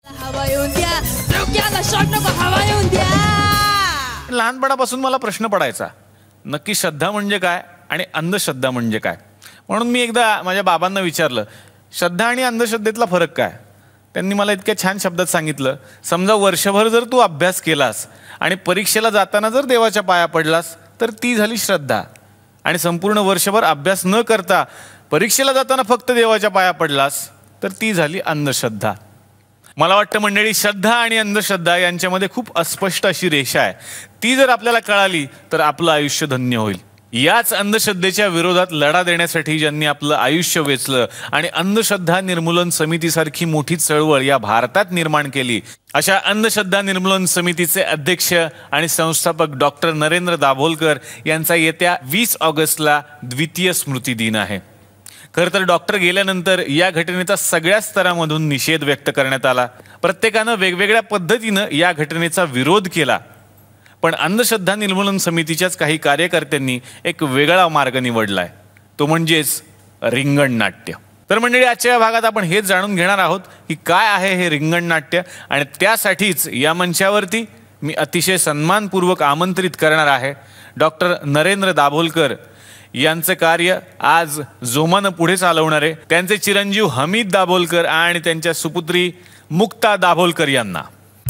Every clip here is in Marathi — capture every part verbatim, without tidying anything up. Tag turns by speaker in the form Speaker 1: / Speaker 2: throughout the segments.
Speaker 1: हवा येऊन द्या, डोक्याला शॉट नको, हवा येऊन द्या.
Speaker 2: लहानपणापासून मला प्रश्न पडायचा, नक्की श्रद्धा म्हणजे काय आणि अंधश्रद्धा म्हणजे काय. म्हणून मी एकदा माझ्या बाबांना विचारलं, श्रद्धा आणि अंधश्रद्धेतला फरक काय. त्यांनी मला इतक्या छान शब्दात सांगितलं, समजा वर्षभर जर तू अभ्यास केलास आणि परीक्षेला जाताना जर देवाच्या पाया पडलास तर ती झाली श्रद्धा, आणि संपूर्ण वर्षभर अभ्यास न करता परीक्षेला जाताना फक्त देवाच्या पाया पडलास तर ती झाली अंधश्रद्धा. मला वाटतं मंडळी, श्रद्धा आणि अंधश्रद्धा यांच्यामध्ये खूप अस्पष्ट अशी रेषा आहे. ती जर आपल्याला कळाली तर आपलं आयुष्य धन्य होईल. याच अंधश्रद्धेच्या विरोधात लढा देण्यासाठी ज्यांनी आपलं आयुष्य वेचलं आणि अंधश्रद्धा निर्मूलन समितीसारखी मोठी चळवळ या भारतात निर्माण केली, अशा अंधश्रद्धा निर्मूलन समितीचे अध्यक्ष आणि संस्थापक डॉक्टर नरेंद्र दाभोलकर यांचा येत्या वीस ऑगस्टला द्वितीय स्मृती दिन आहे. खरं तर डॉक्टर गेल्यानंतर या घटनेचा सगळ्या स्तरामधून निषेध व्यक्त करण्यात आला. प्रत्येकानं वेगवेगळ्या पद्धतीनं या घटनेचा विरोध केला. पण अंधश्रद्धा निर्मूलन समितीच्याच काही कार्यकर्त्यांनी एक वेगळा मार्ग निवडलाय, तो म्हणजेच रिंगण नाट्य. तर मंडळी, आजच्या भागात आपण हेच जाणून घेणार आहोत की काय आहे हे रिंगण नाट्य, आणि त्यासाठीच या मंचावरती मी अतिशय सन्मानपूर्वक आमंत्रित करणार आहे डॉक्टर नरेंद्र दाभोलकर यांचं कार्य आज जोमानं पुढे चालवणारे त्यांचे चिरंजीव हमीद दाभोलकर आणि त्यांच्या सुपुत्री मुक्ता दाभोलकर यांना.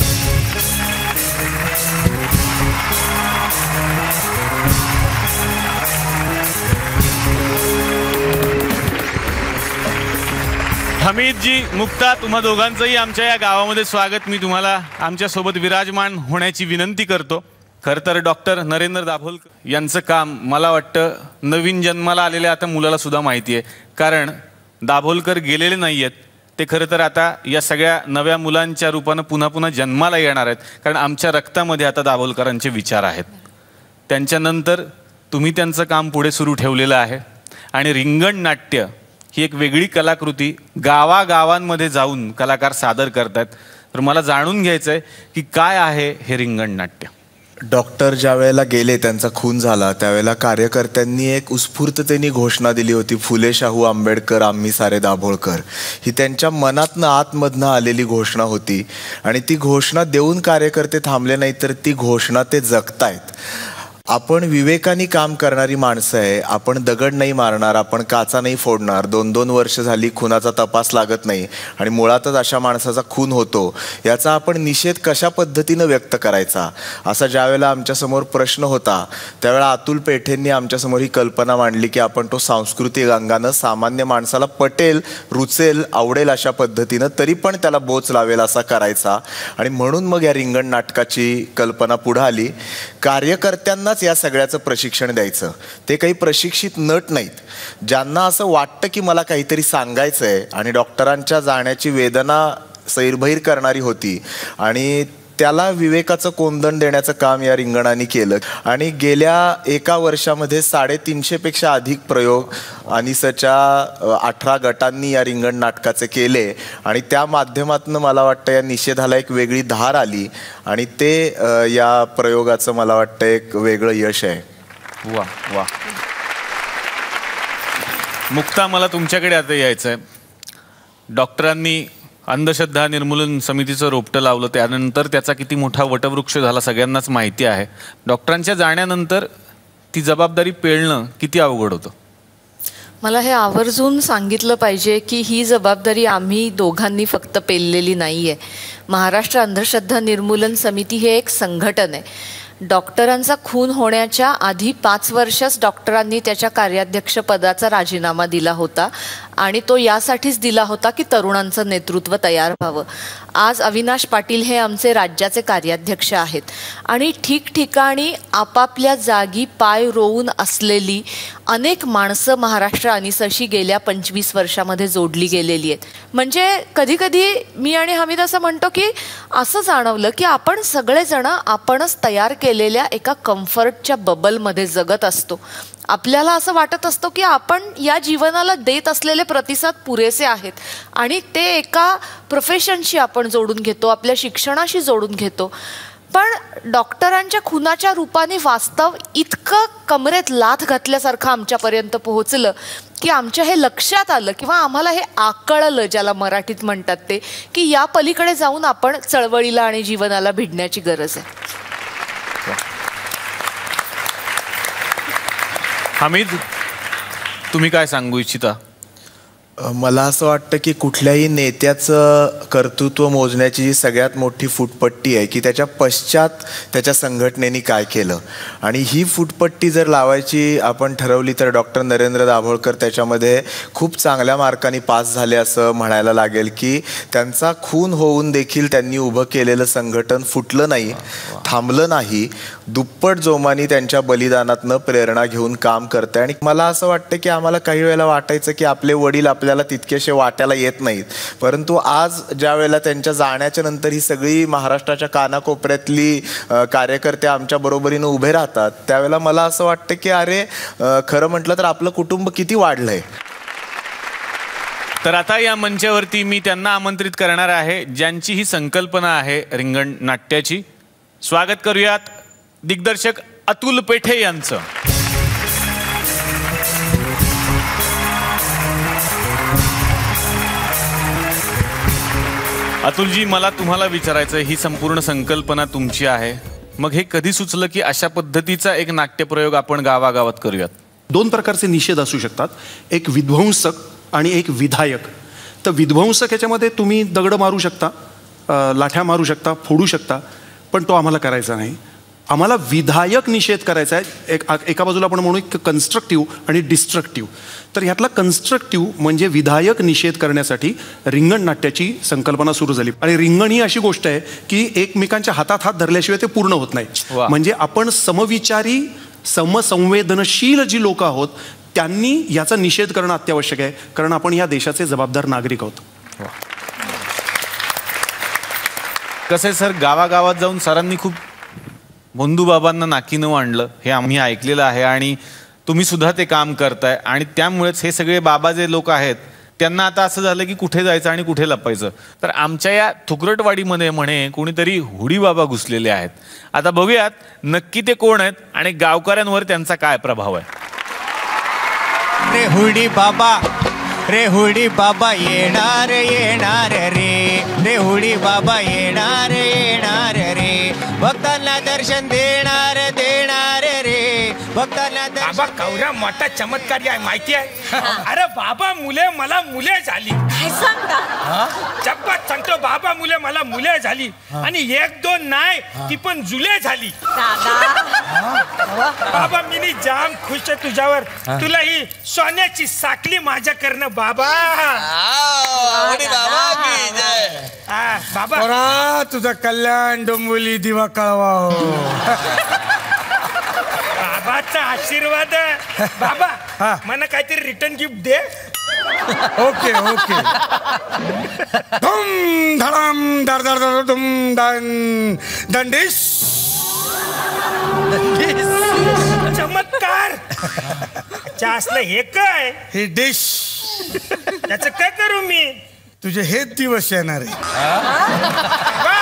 Speaker 2: हमीदजी, मुक्ता, तुम्हा दोघांचंही आमच्या या गावामध्ये स्वागत. मी तुम्हाला आमच्यासोबत विराजमान होण्याची विनंती करतो. खरं तर डॉक्टर नरेंद्र दाभोलकर यांचं काम मला वाटतं नवीन जन्माला आलेल्या आता मुलाला सुद्धा माहिती आहे, कारण दाभोलकर गेलेले नाही आहेत. ते खरं तर आता या सगळ्या नव्या मुलांच्या रूपानं पुन्हा पुन्हा जन्माला येणार आहेत, कारण आमच्या रक्तामध्ये आता दाभोलकरांचे विचार आहेत. त्यांच्यानंतर तुम्ही त्यांचं काम पुढे सुरू ठेवलेलं आहे, आणि रिंगण नाट्य ही एक वेगळी कलाकृती गावागावांमध्ये जाऊन कलाकार सादर करतात. तर मला जाणून घ्यायचं आहे की काय आहे हे रिंगण नाट्य.
Speaker 3: डॉक्टर ज्या वेळेला गेले, त्यांचा खून झाला, त्यावेळेला कार्यकर्त्यांनी एक उत्स्फूर्ततेने घोषणा दिली होती, फुले शाहू आंबेडकर आम्ही सारे दाभोळकर. ही त्यांच्या मनातनं आतमधनं आलेली घोषणा होती, आणि ती घोषणा देऊन कार्यकर्ते थांबले नाही, तर ती घोषणा ते जगतायत. आपण विवेकाने काम करणारी माणसं आहे. आपण दगड नाही मारणार, आपण काचा नाही फोडणार. दोन दोन वर्ष झाली खुनाचा तपास लागत नाही, आणि मुळातच अशा माणसाचा खून होतो. याचा आपण निषेध कशा पद्धतीनं व्यक्त करायचा, असा ज्यावेळेला आमच्यासमोर प्रश्न होता, त्यावेळेला अतुल पेठेंनी आमच्यासमोर ही कल्पना मांडली की आपण तो सांस्कृतिक अंगानं सामान्य माणसाला पटेल, रुचेल, आवडेल अशा पद्धतीनं, तरी पण त्याला बोच लावेल असा करायचा. आणि म्हणून मग या रिंगण नाटकाची कल्पना पुढे आली. कार्यकर्त्यांनाच या सगळ्याचं प्रशिक्षण द्यायचं. ते काही प्रशिक्षित नट नाहीत, ज्यांना असं वाटतं की मला काहीतरी सांगायचं आहे, आणि डॉक्टरांच्या जाण्याची वेदना सैरभैर करणारी होती, आणि त्याला विवेकाचं कोंदण देण्याचं काम या रिंगणाने केलं. आणि गेल्या एका वर्षामध्ये साडेतीनशे पेक्षा अधिक प्रयोग अनिसच्या अठरा गटांनी या रिंगण नाटकाचे केले, आणि त्या माध्यमातून मला वाटतं या निषेधाला एक वेगळी धार आली, आणि ते या प्रयोगाचं मला वाटतं एक वेगळं यश आहे.
Speaker 2: वा वा. मुक्ता, मला तुमच्याकडे आता यायचं आहे. डॉक्टरांनी अंधश्रद्धा निर्मूलन समितीचं रोपटं लावलं, त्यानंतर त्याचा किती मोठा वटवृक्ष झाला सगळ्यांनाच माहिती आहे. डॉक्टरांच्या जाण्यानंतर ती जबाबदारी पेलणं किती अवघड होतं?
Speaker 4: मला हे आवर्जून सांगितलं पाहिजे की ही जबाबदारी आम्ही दोघांनी फक्त पेललेली नाही आहे. महाराष्ट्र अंधश्रद्धा निर्मूलन समिती हे एक संघटन आहे. डॉक्टरांचा खून होण्याच्या आधी पाच वर्षच डॉक्टरांनी त्याच्या कार्याध्यक्ष पदाचा राजीनामा दिला होता, आणि तो यासाठीच दिला होता की तरुणांचं नेतृत्व तयार व्हावं. आज अविनाश पाटील हे आमचे राज्याचे कार्याध्यक्ष आहेत, आणि ठिकठिकाणी आपापल्या जागी पाय रोवून असलेली अनेक माणसं महाराष्ट्र अनिसशी गेल्या पंचवीस वर्षामध्ये जोडली गेलेली आहेत. म्हणजे कधीकधी मी आणि हमीद असं म्हणतो की असं जाणवलं की आपण सगळेजण आपणच तयार केलेल्या एका कम्फर्टच्या बबलमध्ये जगत असतो. आपल्याला असं वाटत असतो की आपण या जीवनाला देत असलेले प्रतिसाद पुरेसे आहेत, आणि ते एका प्रोफेशनशी आपण जोडून घेतो, आपल्या शिक्षणाशी जोडून घेतो. पण डॉक्टरांच्या खुनाच्या रूपाने वास्तव इतकं कमरेत लाथ घातल्यासारखं आमच्यापर्यंत पोहोचलं की आमच्या हे लक्षात आलं किंवा आम्हाला हे आकळलं, ज्याला मराठीत म्हणतात ते, की या पलीकडे जाऊन आपण चळवळीला आणि जीवनाला भिडण्याची गरज आहे.
Speaker 2: हमीद, तुम्ही काय सांगू इच्छिता?
Speaker 3: मला असं वाटतं की कुठल्याही नेत्याचं कर्तृत्व मोजण्याची जी सगळ्यात मोठी फुटपट्टी आहे की त्याच्या पश्चात त्याच्या संघटनेने काय केलं, आणि ही फुटपट्टी जर लावायची आपण ठरवली तर डॉक्टर नरेंद्र दाभोळकर त्याच्यामध्ये खूप चांगल्या मार्कांनी पास झाले असं म्हणायला लागेल. की त्यांचा खून होऊन देखील त्यांनी उभं केलेलं संघटन फुटलं नाही, थांबलं नाही, दुप्पट जोमानी त्यांच्या बलिदानातनं प्रेरणा घेऊन काम करते. आणि मला असं वाटतं की आम्हाला काही वेळेला वाटायचं की आपले वडील आपल्याला तितकेसे वाट्याला येत नाहीत, परंतु आज ज्या वेळेला त्यांच्या जाण्याच्या नंतर ही सगळी महाराष्ट्राच्या कानाकोपऱ्यातली कार्यकर्ते आमच्या बरोबरीनं उभे राहतात, त्यावेळेला मला असं वाटतं की अरे खरं म्हटलं तर आपलं कुटुंब किती वाढलंय.
Speaker 2: तर आता या मंचावरती मी त्यांना आमंत्रित करणार आहे ज्यांची ही संकल्पना आहे रिंगण नाट्याची. स्वागत करूयात दिग्दर्शक अतुल पेठे यांचं. अतुलजी, मला तुम्हाला विचारायचं, ही संपूर्ण संकल्पना तुमची आहे, मग हे कधी सुचलं की अशा पद्धतीचा एक नाट्यप्रयोग आपण गावागावात करूयात?
Speaker 5: दोन प्रकारचे निषेध असू शकतात, एक विध्वंसक आणि एक विधायक. तर विध्वंसक याच्यामध्ये तुम्ही दगड मारू शकता, लाठ्या मारू शकता, फोडू शकता, पण तो आम्हाला करायचा नाही. आम्हाला विधायक निषेध करायचा आहे. एक एका बाजूला आपण म्हणू की कन्स्ट्रक्टिव्ह आणि डिस्ट्रक्टिव्ह. तर ह्यातला कन्स्ट्रक्टिव्ह म्हणजे विधायक निषेध करण्यासाठी रिंगण नाट्याची संकल्पना सुरू झाली. आणि रिंगण ही अशी गोष्ट आहे की एकमेकांच्या हातात हात धरल्याशिवाय ते पूर्ण होत नाही. म्हणजे आपण समविचारी समसंवेदनशील जी लोक आहोत त्यांनी याचा निषेध करणं अत्यावश्यक आहे, कारण आपण या देशाचे जबाबदार नागरिक आहोत.
Speaker 2: कसे सर, गावागावात जाऊन सरांनी खूप बंधूबाबांना नाकीनं आणलं हे आम्ही ऐकलेलं आहे, आणि तुम्ही सुद्धा ते काम करताय, आणि त्यामुळेच हे सगळे बाबा जे लोक आहेत त्यांना आता असं झालं की कुठे जायचं आणि कुठे लपायचं. तर आमच्या या थुकरटवाडीमध्ये म्हणे कोणीतरी हुडी बाबा घुसलेले आहेत. आता बघूयात नक्की ते कोण आहेत आणि गावकऱ्यांवर त्यांचा काय प्रभाव आहे.
Speaker 6: रे हुडी बाबा, रे हुडी बाबा येणार येणार रे, रे हुडी बाबा येणार येणार रे, भक्तांना दर्शन देणार देणार रे, भक्तांना
Speaker 7: बाबा कवऱ्या मोठा चमत्कारी आहे माहिती आहे. अरे बाबा मुले मला मुले झाली.
Speaker 1: काय सांगता?
Speaker 7: चप्पत सांगतो, बाबा मुले मला मुले झाली, आणि एक दोन नाही ती पण जुले झाली. बाबा मी जाम खुश आहे तुझ्यावर, तुला ही सोन्याची साखली माझ्या करणं बाबा. बाबा
Speaker 8: तुझं कल्याण डोंबिवली दिवा कळवा.
Speaker 7: बाबाचा आशीर्वाद बाबा. मला काहीतरी रिटर्न गिफ्ट दे.
Speaker 8: Okay okay. धूम धडाम दर दर दर धूम दन दंडिश.
Speaker 7: चमत्कार. असलं हे काय?
Speaker 8: ही डिश.
Speaker 7: त्याचं काय करू मी?
Speaker 8: तुझे हेच दिवस येणार आहे.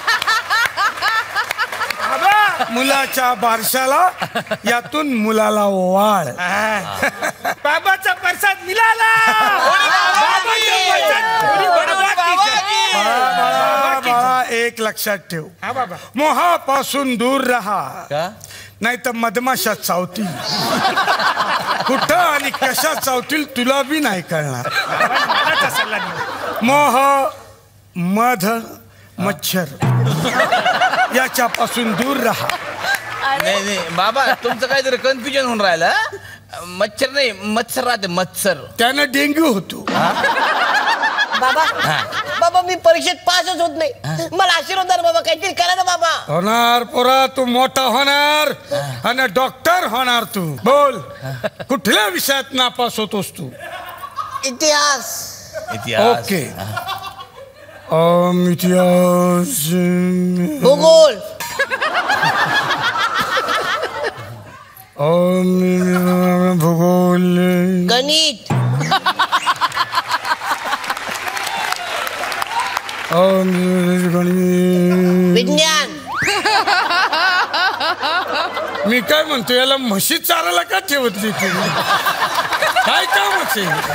Speaker 8: मुलाच्या बारशाला यातून मुलाला वाळ.
Speaker 7: बाबाचा प्रसाद मिळाला.
Speaker 8: एक लक्षात ठेव, मोहापासून दूर राहा, नाही तर मधमाशा चावतील. कुठं आणि कशा चावतील तुला बी नाही कळणार. मोह, मध, मच्छर याच्यापासून दूर राहा.
Speaker 9: नाही नाही बाबा, तुमचं काहीतरी कन्फ्युजन होऊन राहिलं. मच्छर नाही, मच्छर राहते, मच्छर.
Speaker 8: त्यानं डेंग्यू होतो.
Speaker 10: बाबा बाबा मी परीक्षेत पासच होत नाही, मला आशीर्वाद द्या बाबा, काहीतरी करा ना बाबा.
Speaker 8: होणार पोरा, तू मोठा होणार आणि डॉक्टर होणार. तू बोल, कुठल्या विषयात नापास होतोस तू?
Speaker 10: इतिहास.
Speaker 8: ओके. um, इतिहास,
Speaker 10: भूगोल,
Speaker 8: um, भूगोल,
Speaker 10: गणित, विज्ञान.
Speaker 8: मी काय म्हणतो, याला म्हशी चारायला का ठेवत नाही? काय कामच आहे.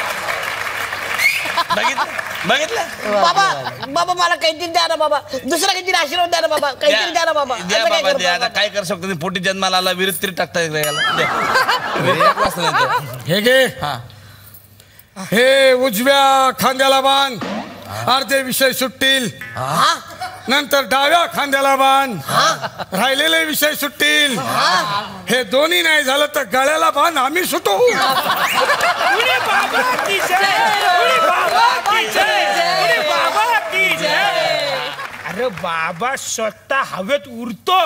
Speaker 9: बघितलं
Speaker 10: बाबा बाबा मला काहीतरी द्या ना बाबा, दुसरा काहीतरी आशीर्वाद द्या ना बाबा, काहीतरी द्या ना बाबा.
Speaker 9: द्या
Speaker 10: असं काय
Speaker 9: बाबा
Speaker 10: करू
Speaker 9: द्या. आता
Speaker 10: बाबा?
Speaker 9: काय करू शकतो, पोटी जन्माला आला विहिरीत तरी टाकता येईल याला. द्या.
Speaker 8: हे घे,
Speaker 9: हा.
Speaker 8: हे उजव्या खांद्याला बांध, अर्धे विषय सुटतील. नंतर डाव्या खांद्याला बांध, राहिलेले विषय सुटतील. हे दोन्ही नाही झालं तर गळ्याला बांध, आम्ही सुटू.
Speaker 7: उडी बाबा की जय, उडी बाबा की जय, उडी बाबा की जय. अरे बाबा स्वतः हवेत उडतो,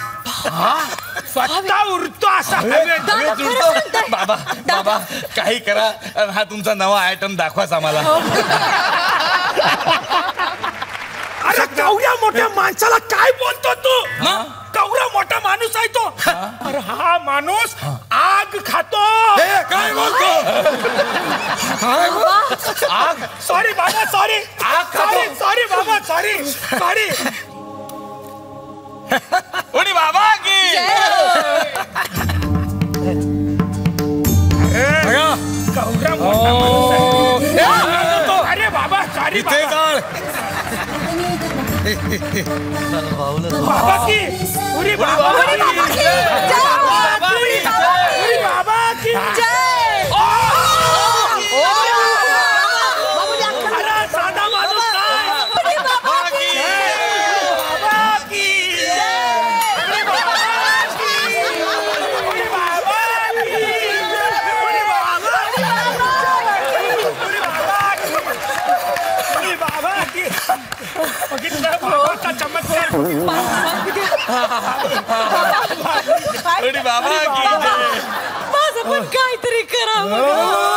Speaker 7: स्वतः उडतो असा हवेत हवेत उडतो.
Speaker 9: बाबा बाबा काही करा, हा तुमचा नवा आयटम दाखवाच आम्हाला.
Speaker 7: अरे कवड्या मोठ्या माणसाला काय बोलतो तू? कवडा मोठा माणूस आहे तो. अरे हा माणूस आग खातो.
Speaker 8: हे काय बोलतो? काय बोल-
Speaker 7: आग. सॉरी बाबा, सॉरी. आग सॉरी सॉरी बाबा, सॉरी सॉरी.
Speaker 9: उडी बाबा की
Speaker 8: बघा,
Speaker 7: कवडा मोठा माणूस आहे. तो- अरे बाबा सॉरी
Speaker 8: इथे जाळ.
Speaker 7: बाबा की उडी बाबा की उडी बाबा की जय. अरे साधा माणूस काय. बाबा की बाबा की उडी बाबा की उडी बाबा की उडी बाबा की उडी बाबा की. बघितलं बाबाचा चमत्कार.
Speaker 9: उडी बाबा की जय.
Speaker 4: माझं पण काहीतरी करावं.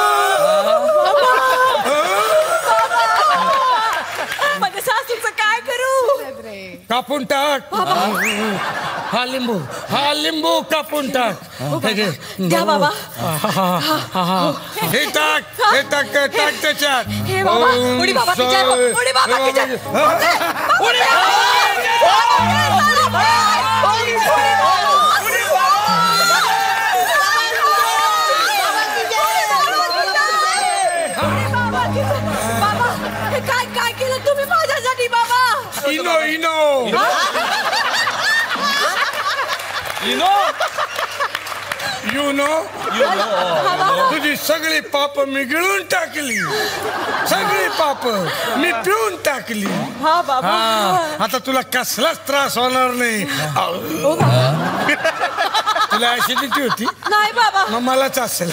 Speaker 4: माझ्या सासूचं काय करू?
Speaker 8: कापून टाक. हा लिंबू, हा लिंबू कापून टाक. हे घे.
Speaker 4: द्या बाबा.
Speaker 8: हे टाक, हे टाक, टाक त्याच्यात.
Speaker 4: हे बाबा, उडी बाबा की जय, उडी बाबा की जय. उडी बाबा, हे काय काय केलं तुम्ही माझ्यासाठी बाबा?
Speaker 8: I know I know
Speaker 9: I know
Speaker 8: you know तुझी सगळी पाप मी गिळून टाकली, सगळी पाप मी पिऊन टाकली.
Speaker 4: हा बाबा.
Speaker 8: हा, आता तुला कसलाच त्रास होणार नाही. तुला ऍसिडिटी होती
Speaker 4: नाही बाबा.
Speaker 8: मग मलाच असेल.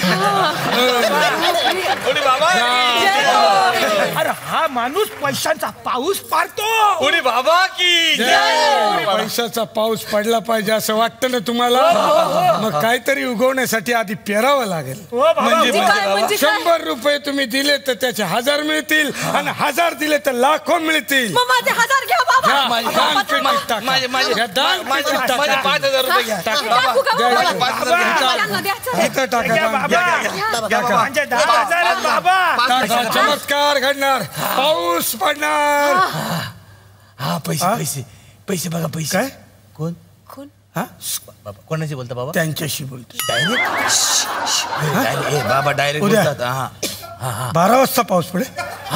Speaker 9: उडी बाबा की जय.
Speaker 7: अरे हा माणूस पैशांचा पाऊस पाडतो.
Speaker 9: उडी बाबा की जय.
Speaker 8: पैशाचा पाऊस पडला पाहिजे असं वाटतं ना तुम्हाला? मग काहीतरी उगवण्यासाठी आधी पेरावं लागेल.
Speaker 4: म्हणजे काय, म्हणजे काय?
Speaker 8: शंभर रुपये तुम्ही दिले तर त्याचे हजार मिळतील, आणि हजार दिले तर लाखो मिळतील.
Speaker 4: मग माझे हजार घ्या बाबा.
Speaker 8: घ्या, दान पेटीत टाका.
Speaker 9: माझे माझे
Speaker 8: घ्या, दान पेटीत
Speaker 9: माझे
Speaker 8: टाका.
Speaker 9: पाच हजार रुपये घ्या.
Speaker 4: टाकू का बाबा?
Speaker 8: घ्या,
Speaker 4: बाबा, यांना द्यायचं.
Speaker 8: इथं टाका,
Speaker 7: घ्या
Speaker 8: दान.
Speaker 7: बाबा.
Speaker 8: घ्या, घ्या.
Speaker 7: म्हणजे दहा हजार आहेत बाबा.
Speaker 8: टाका, चमत्कार घडणार, पाऊस पडणार.
Speaker 9: हा पैसे पैसे पैसे बघा पैसे.
Speaker 8: काय?
Speaker 9: कोण
Speaker 4: कोण?
Speaker 8: हा?
Speaker 9: बाबा कोणाशी बोलता बाबा?
Speaker 8: त्यांच्याशी बोलतो.
Speaker 9: डायरेक्ट ए बाबा डायरेक्ट
Speaker 8: उद्या.
Speaker 9: बोलतात. हा हा हा
Speaker 8: बारा वाजता पाऊस पडेल.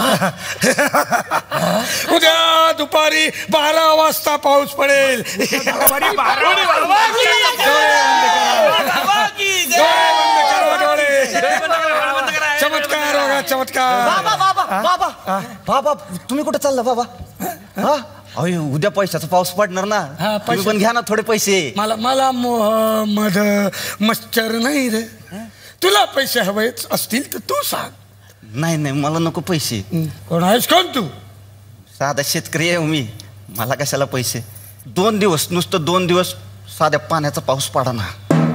Speaker 8: उद्या दुपारी बारा वाजता पाऊस पडेल.
Speaker 7: दुपारी बारा. उडी बाबा की
Speaker 9: बाबा की जय.
Speaker 8: डोळे बंद करा, डोळे.
Speaker 9: बंद करा, बंद करा.
Speaker 8: चमत्कार बघा, चमत्कार.
Speaker 10: बाबा बाबा बाबा बाबा तुम्ही कुठे चालला बाबा? हा अहो, उद्या पैशाचा पाऊस पडणार ना, तुम्ही पण घ्या ना थोडे पैसे.
Speaker 8: मला मला मोह मध मच्छर नाही रे. तुला पैसे हवे असतील तर तू सांग.
Speaker 10: नाही नाही मला नको पैसे.
Speaker 8: कोण आहेस, कोण तू?
Speaker 10: साधा शेतकरी आहे मी, मला कशाला पैसे? दोन दिवस नुसतं दोन दिवस साध्या पाण्याचा पाऊस पडा ना.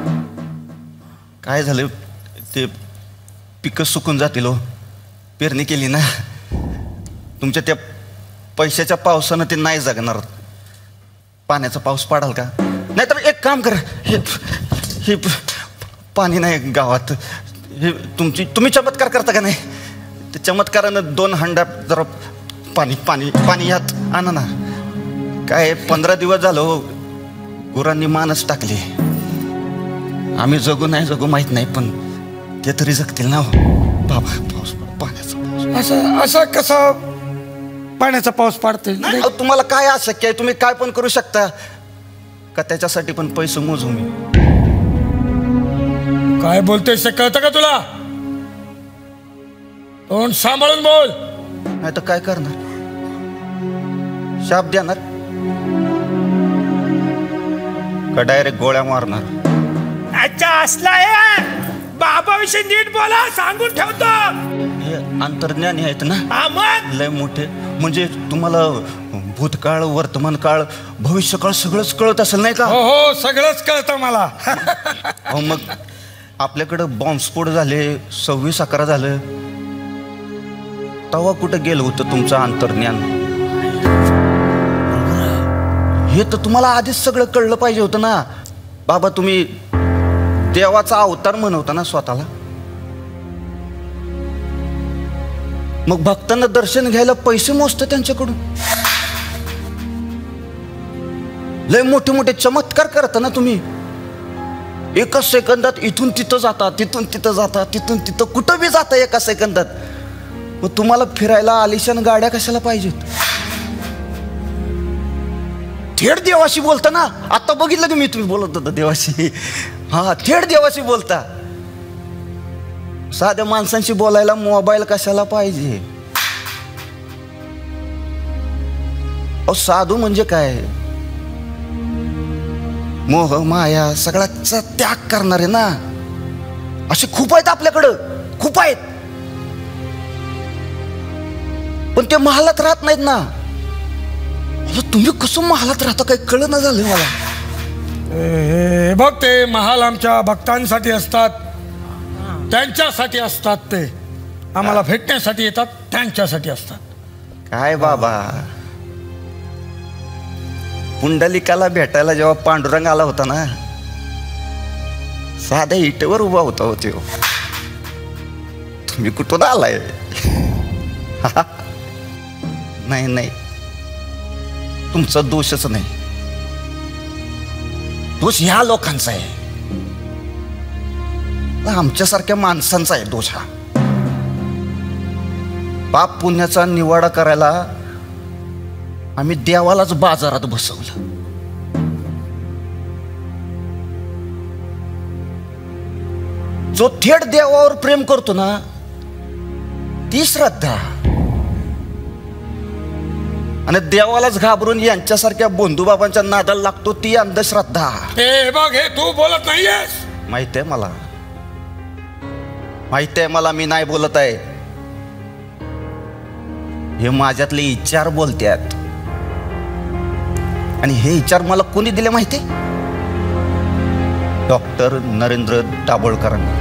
Speaker 10: काय झालं ते पिकं सुकून जातील हो. पेरणी केली ना, तुमच्या त्या पैशाच्या पावसानं ते नाही जगणार. पाण्याचा पाऊस पडाल का? नाहीतर एक काम करा, हे हे पाणी नाही गावात, हे तुमची तुम्ही चमत्कार करता का नाही? ते चमत्कारानं दोन हंडा जरा पाणी पाणी पाणी यात आणा ना. काय पंधरा दिवस झालं हो, गुरांनी मानच टाकली. आम्ही जगू नाही जगू माहीत नाही, पण ते तरी जगतील ना बाबा. पाऊस पाण्याचा
Speaker 8: असं असं कसं पाण्याचा पाऊस पडते?
Speaker 10: तुम्हाला काय अशक्य आहे? तुम्ही काय पण करू शकता का त्याच्यासाठी पण पैसे मोजू मी?
Speaker 8: काय बोलतोय ते कळतं का तुला? तोंड सांभाळून बोल.
Speaker 10: नाही तर काय करणार? शाप देणार का डायरेक्ट गोळ्या मारणार?
Speaker 7: अच्छा असला आहे बाबा विषयी नीट बोला, सांगून ठेवतो.
Speaker 10: हे अंतर्ज्ञानी आहेत ना,
Speaker 7: हा मग
Speaker 10: लय मोठे. म्हणजे तुम्हाला भूतकाळ, वर्तमान काळ, भविष्यकाळ सगळंच कळत असेल नाही का?
Speaker 8: हो हो सगळंच कळतं मला.
Speaker 10: हो मग आपल्याकडं बॉम्बस्फोट झाले, सव्वीस अकरा झालं, तेव्हा कुठं गेलं होतं तुमचं अंतर्ज्ञान? हे तर तुम्हाला आधीच सगळं कळलं पाहिजे होतं ना बाबा. तुम्ही देवाचा अवतार म्हणवता ना स्वतःला. मग भक्तांना दर्शन घ्यायला पैसे मोजता त्यांच्याकडून. लय मोठे मोठे चमत्कार करता ना तुम्ही. एका सेकंदात इथून तिथं जाता, तिथून तिथं जाता, तिथून तिथं कुठं बी जाता एका सेकंदात. मग तुम्हाला फिरायला आलिशान गाड्या कशाला पाहिजेत? थेट देवाशी बोलता ना. आता बघितलं की मी तुम्ही बोलत होता देवाशी. हा थेट देवाशी बोलता. साध्या माणसांशी बोलायला मोबाईल कशाला पाहिजे? अहो साधू म्हणजे काय? मोह माया सगळ्याचा त्याग करणारे ना. असे खूप आहेत आपल्याकडं, खूप आहेत. पण ते महालात राहत नाहीत ना. तुम्ही कसं महालात राहता काही कळलं ना झालं मला.
Speaker 8: हे बघ ते महाल आमच्या भक्तांसाठी असतात, त्यांच्यासाठी असतात. ते आम्हाला भेटण्यासाठी येतात, त्यांच्यासाठी असतात.
Speaker 10: काय बाबा, पुंडलिकाला भेटायला जेव्हा पांडुरंग आला होता ना, साध्या इटेवर उभा होता होते. तुम्ही कुठून आलाय? नाही नाही, तुमचा दोषच नाही, दोष ह्या लोकांचा आहे, आमच्यासारख्या माणसांचा आहे दोष हा. पाप पुण्याचा निवाडा करायला आम्ही देवालाच बाजारात बसवलं. जो थेट देवावर प्रेम करतो ना ती श्रद्धा, आणि देवालाच घाबरून यांच्यासारख्या बंधुबाबांच्या नादाला लागतो ती अंधश्रद्धा.
Speaker 8: हे बघ, हे तू बोलत नाहीयेस.
Speaker 10: माहित आहे मला, माहित आहे मला, मी नाही बोलत आहे. हे माझ्यातले विचार बोलतात. आणि हे विचार मला कोणी दिले माहिती? डॉक्टर नरेंद्र दाभोळकरांना.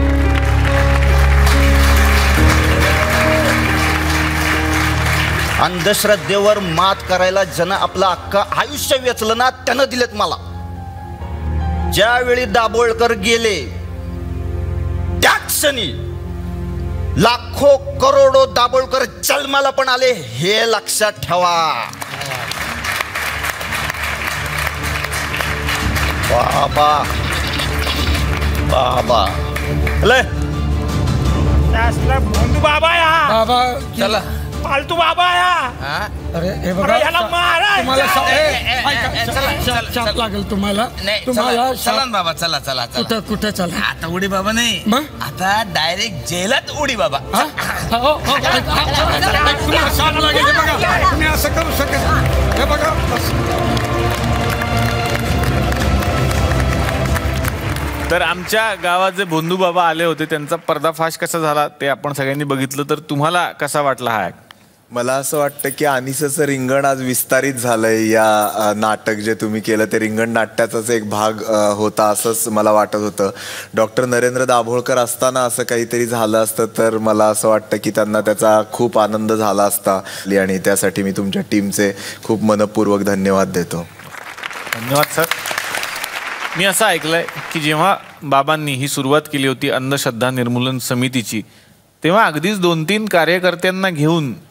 Speaker 10: अंधश्रद्धेवर मात करायला ज्यानं आपलं अख्खं आयुष्य वेचलं ना त्यानं दिलेत मला. ज्यावेळी दाभोळकर गेले त्याच क्षणी लाखो करोडो दाभोळकर जन्माला पण आले, हे लक्षात ठेवा. बाबा बाबा
Speaker 7: बंधू बाबा या
Speaker 8: बाबा,
Speaker 9: चला
Speaker 7: फालतू बाबा या.
Speaker 8: अरे हे बघा,
Speaker 7: अरे याला मारा.
Speaker 8: तुम्हाला सा- ए,
Speaker 9: ए,
Speaker 8: ऐका,
Speaker 9: ए,
Speaker 8: चा-
Speaker 9: चला,
Speaker 8: चा-
Speaker 9: चला,
Speaker 8: चाप
Speaker 9: चला.
Speaker 8: लागेल तुम्हाला.
Speaker 9: नाही,
Speaker 8: तुम्हाला
Speaker 9: चला
Speaker 8: शा-
Speaker 9: चला ना बाबा, चला चला चला.
Speaker 8: कुठं कुठं चला?
Speaker 9: आता उडी बाबा नाही,
Speaker 8: मग?
Speaker 9: आता डायरेक्ट जेलात उडी बाबा.
Speaker 8: हा? हो, हो, हो, ऐका, तुम्हाला शाप लागेल. हे बघा, तुम्ही असं करू शकत. हे बघा बस.
Speaker 2: तर आमच्या गावात जे बंधू बाबा आले होते त्यांचा पर्दाफाश कसा झाला ते आपण सगळ्यांनी बघितलं. तर तुम्हाला कसा वाटला हा ॲक्ट?
Speaker 3: मला असं वाटतं की अनिसाचं रिंगण आज विस्तारित झालंय. या अ, नाटक जे तुम्ही केलं ते रिंगण नाट्याचाच एक भाग अ, होता असंच मला वाटत होतं. डॉक्टर नरेंद्र दाभोळकर असताना असं काहीतरी झालं असतं तर मला असं वाटतं की त्यांना त्याचा खूप आनंद झाला असता. आणि त्यासाठी मी तुमच्या टीमचे खूप मनपूर्वक धन्यवाद देतो.
Speaker 2: धन्यवाद सर. मी असं ऐकलंय की जेव्हा बाबांनी ही सुरुवात केली होती अंधश्रद्धा निर्मूलन समितीची, तेव्हा अगदीच दोन तीन कार्यकर्त्यांना घेऊन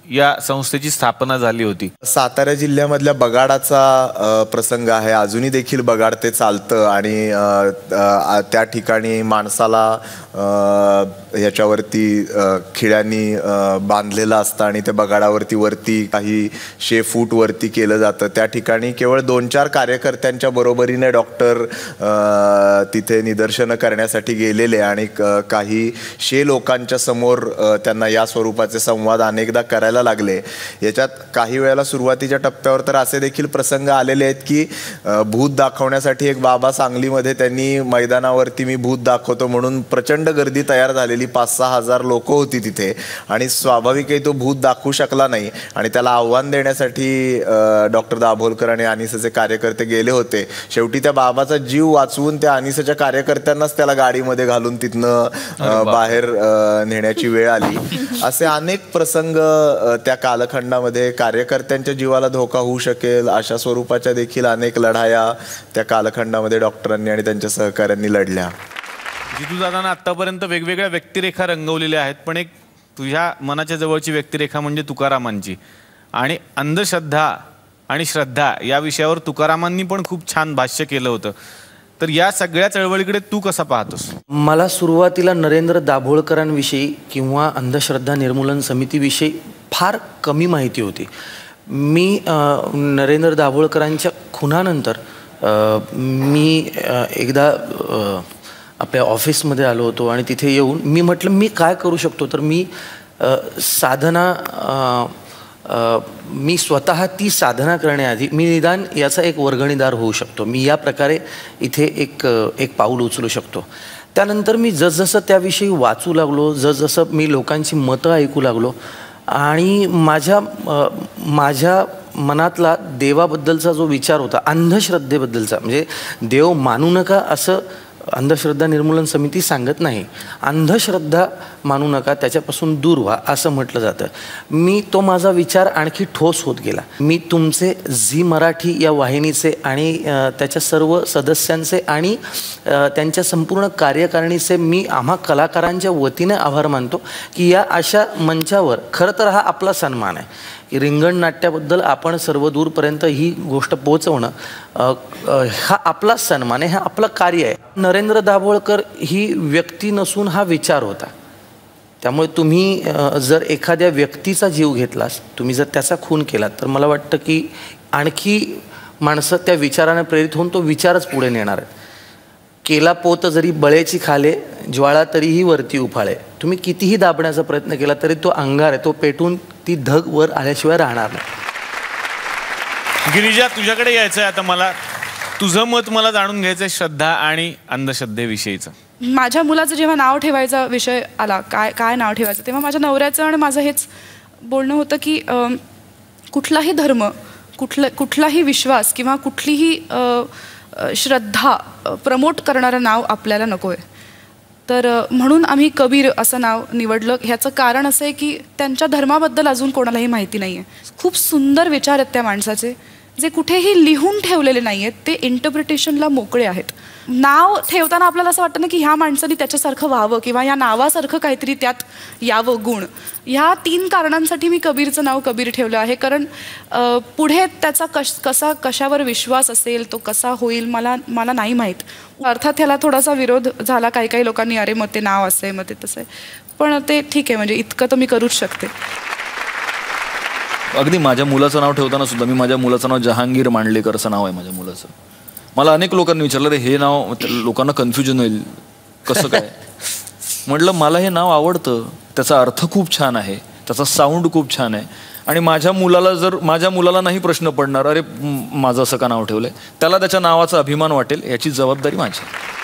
Speaker 2: या संस्थेची स्थापना झाली होती.
Speaker 3: सातारा जिल्ह्यामधल्या बगाडाचा अ, प्रसंग आहे. अजूनही देखील बगाड ते चालतं आणि अ, अ, त्या ठिकाणी माणसाला अ, ह्याच्यावरती अ, खिळ्यांनी अ, बांधलेलं असतं आणि त्या बगाडावरती वरती काही शे फूट वरती केलं जातं. त्या ठिकाणी केवळ दोन चार कार्यकर्त्यांच्या बरोबरीने डॉक्टर अ, तिथे निदर्शनं करण्यासाठी गेलेले आणि क- काही शे लोकांच्या समोर अ, त्यांना या स्वरूपाचे संवाद अनेकदा करायला लागले. याच्यात काही वेळेला सुरुवातीच्या टप्प्यावर तर असे देखील प्रसंग आलेले आहेत की अ, भूत दाखवण्यासाठी एक बाबा सांगलीमध्ये त्यांनी मैदानावरती मी भूत दाखवतो म्हणून प्रचंड गर्दी तयार झालेली, पाच सहा हजार लोक होती तिथे आणि स्वाभाविकही तो भूत दाखवू शकला नाही आणि त्याला आव्हान देण्यासाठी डॉक्टर दाभोलकर आणि अनिसचे कार्यकर्ते गेले होते. शेवटी त्या बाबाचा जीव वाचवून त्या अनिसच्या कार्यकर्त्यांनाच त्याला गाडीमध्ये घालून तिथनं अ, बाहेर अ, नेण्याची वेळ आली. असे अनेक प्रसंग अ, त्या कालखंडामध्ये कार्यकर्त्यांच्या जीवाला धोका होऊ शकेल अशा स्वरूपाच्या देखील अनेक लढाया त्या कालखंडामध्ये डॉक्टरांनी आणि त्यांच्या सहकाऱ्यांनी लढल्या.
Speaker 2: जितू दादांना आत्तापर्यंत वेगवेगळ्या व्यक्तिरेखा रंगवलेल्या आहेत, पण एक तुझ्या मनाच्या जवळची व्यक्तिरेखा म्हणजे तुकारामांची. आणि अंधश्रद्धा आणि श्रद्धा या विषयावर तुकारामांनी पण खूप छान भाष्य केलं होतं. तर या सगळ्या चळवळीकडे तू कसा पाहतोस?
Speaker 11: मला सुरुवातीला नरेंद्र दाभोळकरांविषयी किंवा अंधश्रद्धा निर्मूलन समितीविषयी फार कमी माहिती होती. मी नरेंद्र दाभोळकरांच्या खुनानंतर मी एकदा आपल्या ऑफिसमध्ये आलो होतो आणि तिथे येऊन मी म्हटलं मी काय करू शकतो, तर मी साधना मी स्वतः ती साधना करण्याआधी मी निदान याचा एक वर्गणीदार होऊ शकतो, मी या प्रकारे इथे एक एक पाऊल उचलू शकतो. त्यानंतर मी जसजसं त्याविषयी वाचू लागलो, जसजसं मी लोकांची मतं ऐकू लागलो आणि माझ्या माझ्या मनातला देवाबद्दलचा जो विचार होता, अंधश्रद्धेबद्दलचा, म्हणजे देव मानू नका असं अंधश्रद्धा निर्मूलन समिती सांगत नाही, अंधश्रद्धा मानू नका, त्याच्यापासून दूर व्हा असं म्हटलं जातं. मी तो माझा विचार आणखी ठोस होत गेला. मी तुमचे झी मराठी या वाहिनीचे आणि त्याच्या सर्व सदस्यांचे आणि त्यांच्या संपूर्ण कार्यकारिणीचे मी आम्हा कलाकारांच्या वतीने आभार मानतो की या अशा मंचावर खरं तर हा आपला सन्मान आहे की रिंगण नाट्याबद्दल आपण सर्व दूरपर्यंत ही गोष्ट पोहोचवणं हा आपला सन्मान आहे, हा आपलं कार्य आहे. नरेंद्र दाभोळकर ही व्यक्ती नसून हा विचार होता. त्यामुळे तुम्ही जर एखाद्या व्यक्तीचा जीव घेतलास, तुम्ही जर त्याचा खून केला, तर मला वाटतं की आणखी माणसं त्या विचाराने प्रेरित होऊन तो विचारच पुढे नेणार आहे. केला पोत जरी बळेची खाले, ज्वाळा तरीही वरती उफाळे. तुम्ही कितीही दाबण्याचा प्रयत्न केला तरी तो अंगार आहे, तो पेटून ती धग वर आल्याशिवाय राहणार नाही.
Speaker 2: गिरिजा, तुझ्याकडे यायचं आहे आता मला. तुझं मत मला जाणून घ्यायचं आहे श्रद्धा आणि अंधश्रद्धेविषयीचं.
Speaker 12: माझ्या मुलाचं जेव्हा नाव ठेवायचा विषय आला, काय काय नाव ठेवायचं, तेव्हा माझ्या नवऱ्याचं आणि माझं हेच बोलणं होतं की कुठलाही धर्म, कुठला कुठलाही विश्वास किंवा कुठलीही श्रद्धा प्रमोट करणारं नाव आपल्याला नको आहे. तर म्हणून आम्ही कबीर असं नाव निवडलं. ह्याचं कारण असं आहे की त्यांच्या धर्माबद्दल अजून कोणालाही माहिती नाही आहे. खूप सुंदर विचार आहेत त्या माणसाचे, जे कुठेही लिहून ठेवलेले नाही आहेत, ते इंटरप्रिटेशनला मोकळे आहेत. नाव ठेवताना आपल्याला असं वाटतं ना की ह्या माणसाने त्याच्यासारखं व्हावं किंवा या नावासारखं काहीतरी त्यात यावं गुण. ह्या तीन कारणांसाठी मी कबीरचं नाव कबीर ठेवलं आहे. कारण पुढे त्याचा कश कसा कशावर विश्वास असेल, तो कसा होईल, मला मला नाही माहीत. अर्थात ह्याला थोडासा विरोध झाला, काही काही लोकांनी अरे मग ते नाव असं आहे, मग ते तसं आहे, पण ते ठीक आहे, म्हणजे इतकं तर मी करूच शकते.
Speaker 13: अगदी माझ्या मुलाचं नाव ठेवताना सुद्धा मी माझ्या मुलाचं नाव जहांगीर मांडलेकर असं नाव आहे माझ्या मुलाचं. मला अनेक लोकांनी विचारलं रे हे नाव लोकांना कन्फ्युजन होईल कसं काय. म्हटलं मला हे नाव आवडतं, त्याचा अर्थ खूप छान आहे, त्याचा साऊंड खूप छान आहे आणि माझ्या मुलाला जर माझ्या मुलाला नाही प्रश्न पडणार अरे माझं असं का नाव ठेवलंय, त्याला त्याच्या नावाचा अभिमान वाटेल, याची जबाबदारी माझी.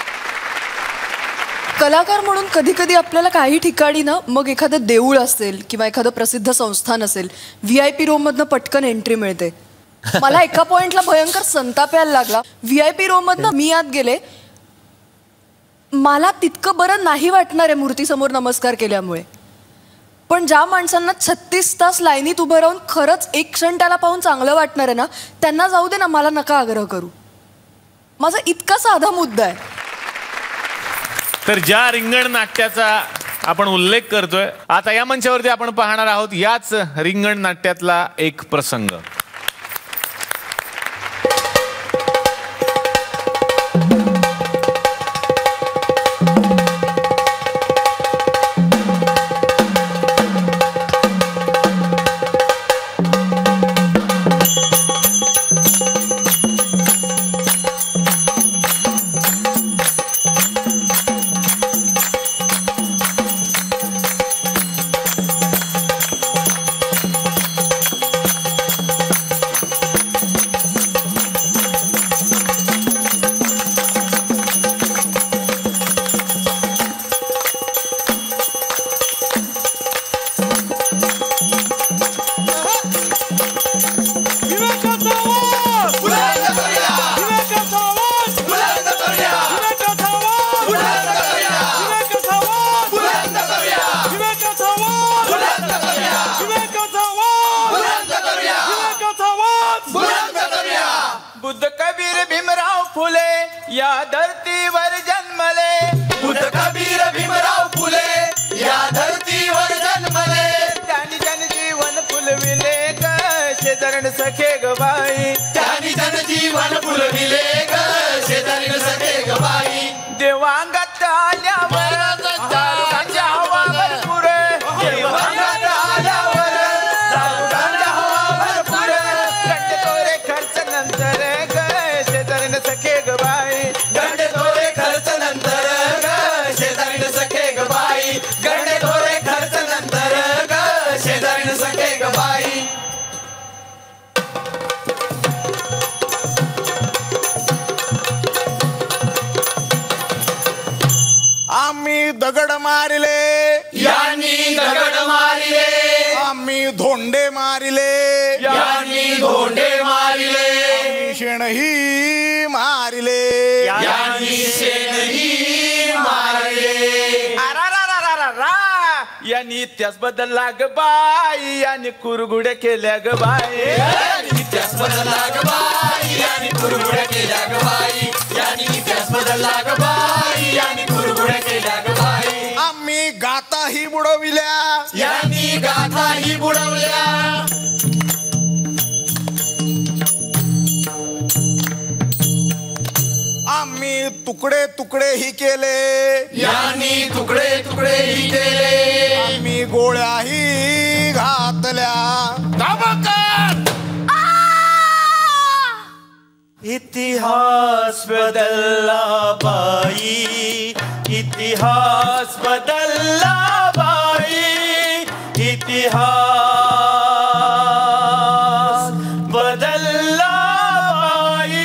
Speaker 14: कलाकार म्हणून कधी कधी आपल्याला काही ठिकाणी ना मग एखादं देऊळ असेल किंवा एखादं प्रसिद्ध संस्थान असेल, व्ही आय पी रोम मधनं पटकन एंट्री मिळते. मला एका पॉइंटला भयंकर संताप यायला लागला. व्ही आय पी रोम मधनं मी आत गेले, मला तितकं बरं नाही वाटणार आहे मूर्तीसमोर नमस्कार केल्यामुळे, पण ज्या माणसांना छत्तीस तास लाईनीत उभं राहून खरंच एक क्षण त्याला पाहून चांगलं वाटणार आहे ना, त्यांना जाऊ दे ना, मला नका आग्रह करू. माझा इतका साधा मुद्दा आहे.
Speaker 2: तर ज्या रिंगण नाट्याचा आपण उल्लेख करतोय. आता या मंचावरती आपण पाहणार आहोत याच रिंगण नाट्यातला एक प्रसंग.
Speaker 9: बुद्ध कबीर भीमराव फुले या धरतीवर जन्मले. बुद्ध कबीर भीमराव फुले या धरतीवर जन्मले. त्यांनी जनजीवन फुलविले ग शेजारण सखे ग बाई. त्यांनी जनजीवन फुलविले ग शेजारण सखे ग बाई. देवांगात आल्यावर दारुगांच्या हवा भरपूर. देवांगात आल्यावर दारुगांच्या हवा भरपूर. गंडे तोरे खर्च नंतर ग शेजारीन सखे ग बाई. गंडे तोरे खर्च नंतर ग शेजारीन सखे ग बाई. गंडे तोरे खर्च नंतर ग शेजारीन सखे ग बाई.
Speaker 3: आम्ही दगड मारिले
Speaker 9: यांनी दगड मारिले.
Speaker 3: आम्ही धोंडे मारिले
Speaker 9: यांनी धोंडे मारिले.
Speaker 3: आम्ही शेणही मारिले
Speaker 9: यांनी शेणही मारिले. अरारारारारा यांनी इतिहास बदलला ग बाई. यांनी कुरघुड्या केल्या ग बाई. यांनी इतिहास बदलला ग बाई. यांनी कुरघुड्या केल्या ग बाई. यांनी इतिहास बदलला ग बाई. यांनी कुरघुड्या केल्या ग बाई.
Speaker 3: आम्ही गाताही बुडविल्या
Speaker 9: यांनी गाथाही बुडवल्या.
Speaker 3: आम्ही तुकडे तुकडेही केले
Speaker 9: यांनी तुकडे तुकडेही केले.
Speaker 3: आम्ही गोळ्याही घातल्या.
Speaker 9: इतिहास बदलला बाई. इतिहास बदलला बाई. इतिहास बदलला बाई.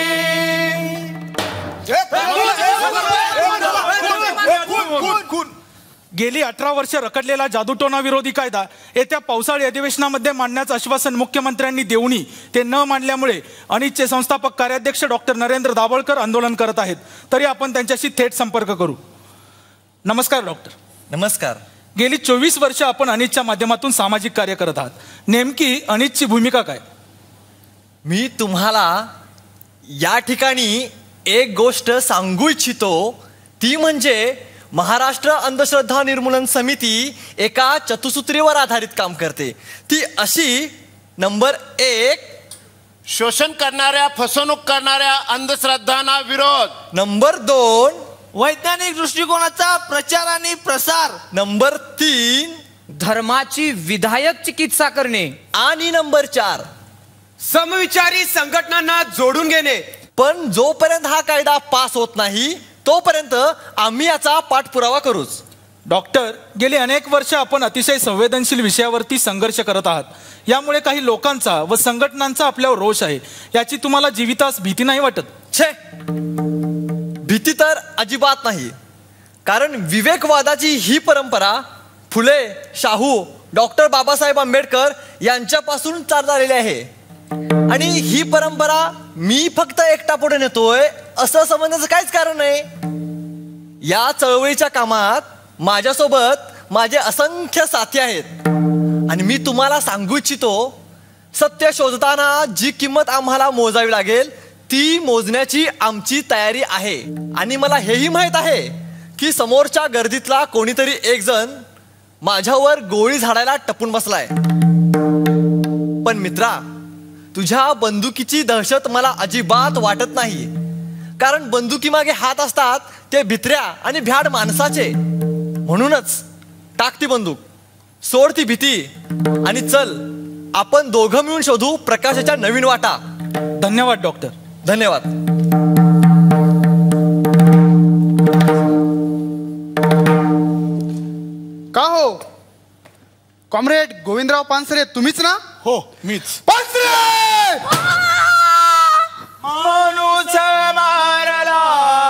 Speaker 15: गेली अठरा वर्ष रखडलेला जादूटोना विरोधी कायदा येत्या पावसाळी अधिवेशनामध्ये मांडण्याचं आश्वासन मुख्यमंत्र्यांनी देऊनही ते न मांडल्यामुळे अनितचे संस्थापक कार्याध्यक्ष डॉक्टर नरेंद्र दाभोळकर आंदोलन करत आहेत. तरी आपण त्यांच्याशी थेट संपर्क करू. नमस्कार डॉक्टर.
Speaker 16: नमस्कार.
Speaker 15: गेली चोवीस वर्ष आपण अनितच्या माध्यमातून सामाजिक कार्य करत आहात. नेमकी अनितची भूमिका काय?
Speaker 16: मी तुम्हाला या ठिकाणी एक गोष्ट सांगू इच्छितो. ती म्हणजे महाराष्ट्र अंधश्रद्धा निर्मूलन समिती एका चतुसूत्रीवर आधारित काम करते. ती अशी: नंबर एक,
Speaker 17: शोषण करणाऱ्या फसवणूक करणाऱ्या अंधश्रद्धांना विरोध.
Speaker 16: नंबर दोन,
Speaker 9: वैज्ञानिक दृष्टिकोनाचा प्रचार आणि प्रसार.
Speaker 16: नंबर तीन,
Speaker 9: धर्माची विधायक चिकित्सा करणे.
Speaker 16: आणि नंबर चार,
Speaker 9: समविचारी संघटनांना जोडून घेणे.
Speaker 16: पण जोपर्यंत हा कायदा पास होत नाही तोपर्यंत आम्ही याचा पाठपुरावा करूच.
Speaker 15: डॉक्टर, गेली अनेक वर्ष आपण अतिशय संवेदनशील विषयावरती संघर्ष करत आहात. यामुळे काही लोकांचा व संघटनांचा आपल्यावर रोष आहे. याची तुम्हाला जीवितास भीती नाही वाटत?
Speaker 16: छे, भीती तर अजिबात नाही. कारण विवेकवादाची ही परंपरा फुले, शाहू, डॉक्टर बाबासाहेब आंबेडकर यांच्यापासून चालत आलेली आहे. आणि ही परंपरा मी फक्त एकटा पुढे नेतोय असं समजण्याचं काहीच कारण नाही. या चळवळीच्या कामात माझ्यासोबत माझे असंख्य साथी आहेत. आणि मी तुम्हाला सांगू इच्छितो, सत्य शोधताना जी किंमत आम्हाला मोजावी लागेल ती मोजण्याची आमची तयारी आहे. आणि मला हेही माहीत आहे की समोरच्या गर्दीतला कोणीतरी एक जण माझ्यावर गोळी झाडायला टपून बसलाय. पण मित्रा, तुझ्या बंदुकीची दहशत मला अजिबात वाटत नाही, कारण बंदुकीमागे हात असतात ते भित्र्या आणि भ्याड माणसाचे. म्हणूनच टाक ती बंदूक, सोड ती भीती आणि चल आपण दोघं मिळून शोधू प्रकाशाच्या नवीन वाटा.
Speaker 15: धन्यवाद डॉक्टर.
Speaker 16: धन्यवाद.
Speaker 18: का हो कॉम्रेड गोविंदराव पानसरे, तुम्हीच ना?
Speaker 15: हो मीच.
Speaker 18: पानसरे
Speaker 9: माणूस मारला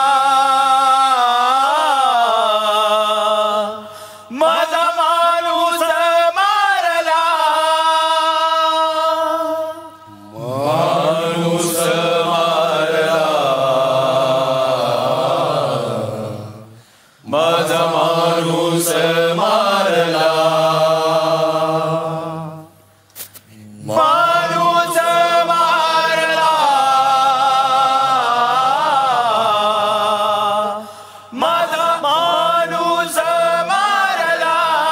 Speaker 9: माझा माणूस मारला माणूस मारला माझा माणूस मारला माणूस मारला माझा माणूस मारला.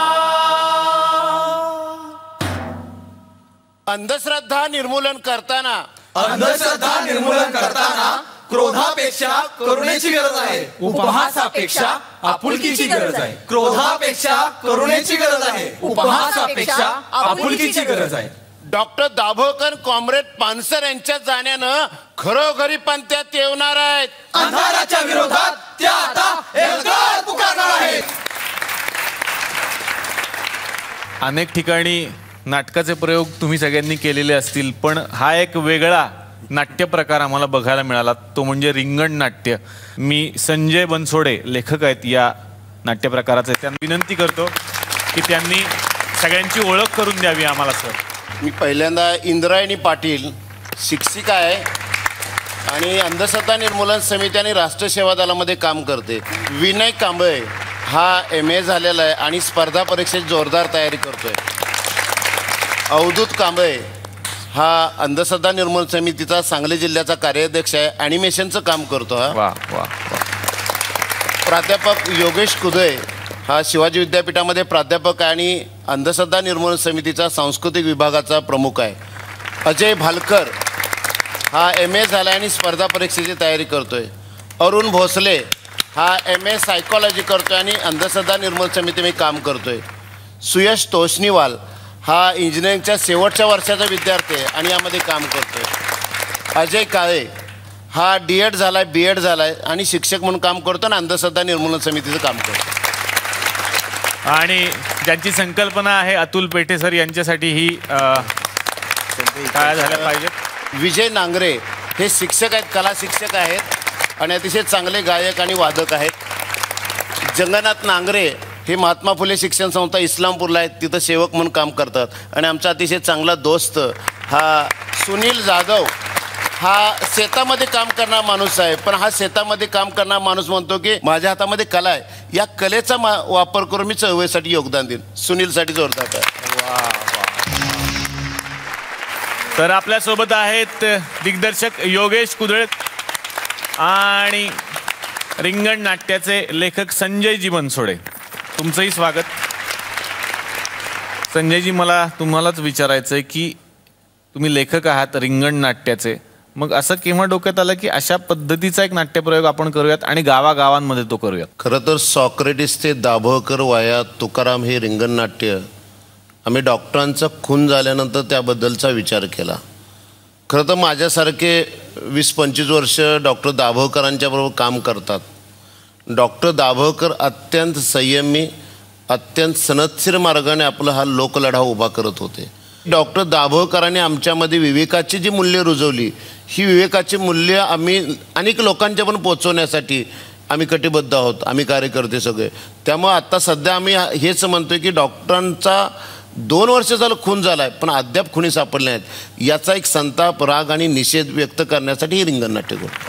Speaker 9: अंधश्रद्धा निर्मूलन करताना
Speaker 16: अंधश्रद्धा निर्मूलन करताना क्रोधापेक्षा करुणेची गरज आहे.
Speaker 9: उपहासापेक्षा आपुलकीची गरज आहे.
Speaker 16: क्रोधापेक्षा करुणेची गरज आहे.
Speaker 9: उपहासापेक्षा आपुलकीची गरज आहे. डॉक्टर दाभोळकर कॉम्रेड पानसर यांच्या जाण्यानं खरोखरी पंथ्यात येणार आहेत.
Speaker 16: अंधाराच्या विरोधात त्या आता एल्गार पुकारणार आहेत.
Speaker 2: अनेक ठिकाणी नाटकाचे प्रयोग तुम्ही सगळ्यांनी केलेले असतील, पण हा एक वेगळा नाट्य प्रकार आम्हाला बघायला मिळाला, तो म्हणजे रिंगण नाट्य. मी संजय बनसोडे लेखक आहेत या नाट्य प्रकाराचे, त्यांना विनंती करतो की त्यांनी सगळ्यांची ओळख करून द्यावी आम्हाला. सर,
Speaker 17: मी पहिल्यांदा इंद्रायणी पाटील शिक्षिका आहे आणि अंधश्रद्धा निर्मूलन समिती आणि राष्ट्र सेवा दलामध्ये काम करते. विनय कांबळे हा एम ए झालेला आहे आणि स्पर्धा परीक्षेची जोरदार तयारी करतोय. अवधूत कांबळे हा अंधश्रद्धा निर्मूलन समितीचा सांगली जिल्ह्याचा कार्याध्यक्ष आहे, ॲनिमेशनचं काम करतो. हा
Speaker 2: वा वा.
Speaker 17: प्राध्यापक योगेश कुदळे हा शिवाजी विद्यापीठामध्ये प्राध्यापक आहे आणि अंधश्रद्धा निर्मूलन समितीचा सांस्कृतिक विभागाचा प्रमुख आहे. अजय भालकर हा एम ए झाला आणि स्पर्धा परीक्षेची तयारी करतोय. अरुण भोसले हा एम ए सायकॉलॉजी करतोय आणि अंधश्रद्धा निर्मूलन समितीमध्ये काम करतोय. सुयश तोष्णीवाल हा इंजिनिअरिंगच्या शेवटच्या वर्षाचा विद्यार्थी आहे आणि यामध्ये काम करतोय. अजय काळे हा डी एड झाला आहे, बी एड झाला आहे आणि शिक्षक म्हणून काम करतो आणि अंधश्रद्धा निर्मूलन समितीचं काम करतो.
Speaker 2: आणि ज्यांची संकल्पना आहे अतुल पेठे सर, यांच्यासाठी ही काय झाल्या पाहिजेत.
Speaker 17: विजय नांगरे हे शिक्षक आहेत, कला शिक्षक आहेत आणि अतिशय चांगले गायक आणि वादक आहेत. जगन्नाथ नांगरे हे महात्मा फुले शिक्षण संस्था इस्लामपूरला आहेत, तिथं सेवक म्हणून काम करतात. आणि आमचा अतिशय चांगला दोस्त हा सुनील जाधव हा शेतामध्ये काम करणारा माणूस आहे, पण हा शेतामध्ये काम करणारा माणूस म्हणतो की माझ्या हातामध्ये कला आहे, या कलेचा मा वापर करून मी चळवळीसाठी योगदान देईन. सुनीलसाठी जोरदार आहे.
Speaker 2: वा वा. तर आपल्यासोबत आहेत दिग्दर्शक योगेश कुदळे आणि रिंगण नाट्याचे लेखक संजयजी बनसोडे. तुमचंही स्वागत. संजयजी, मला तुम्हालाच विचारायचं आहे की तुम्ही लेखक आहात रिंगण नाट्याचे, मग असं केव्हा डोक्यात आलं की अशा पद्धतीचा एक नाट्यप्रयोग आपण करूयात आणि गावागावांमध्ये तो करूयात?
Speaker 17: खरं तर सॉक्रेटिस ते दाभोळकर वाया तुकाराम हे रिंगण नाट्य आम्ही डॉक्टरांचा खून झाल्यानंतर त्याबद्दलचा विचार केला. खरं तर माझ्यासारखे वीस पंचवीस वर्ष डॉक्टर दाभोळकरांच्या बरोबर काम करतात. डॉक्टर दाभोळकर अत्यंत संयमी, अत्यंत सनदशीर मार्गाने आपला हा लोकलढा उभा करत होते. डॉक्टर दाभोळकरांनी आमच्यामध्ये विवेकाची जी मूल्य रुजवली, ही विवेकाची मूल्य आम्ही अनेक लोकांच्या पण पोचवण्यासाठी आम्ही कटिबद्ध आहोत, आम्ही कार्यकर्ते सगळे. त्यामुळे आत्ता सध्या आम्ही हेच म्हणतोय की डॉक्टरांचा दोन वर्ष झालं खून झाला आहे, पण अद्याप खुनी सापडले नाहीत. याचा एक संताप, राग आणि निषेध व्यक्त करण्यासाठी ही रिंगण नाट्य करतो.